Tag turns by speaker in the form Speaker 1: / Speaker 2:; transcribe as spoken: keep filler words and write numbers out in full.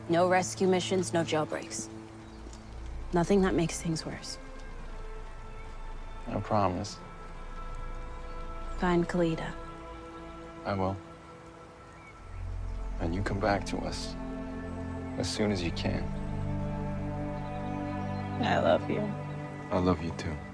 Speaker 1: No rescue missions, no jailbreaks. Nothing that makes things worse.
Speaker 2: I promise.
Speaker 1: Find Khalida.
Speaker 2: I will. And you come back to us as soon as you can.
Speaker 1: I love you.
Speaker 2: I love you too.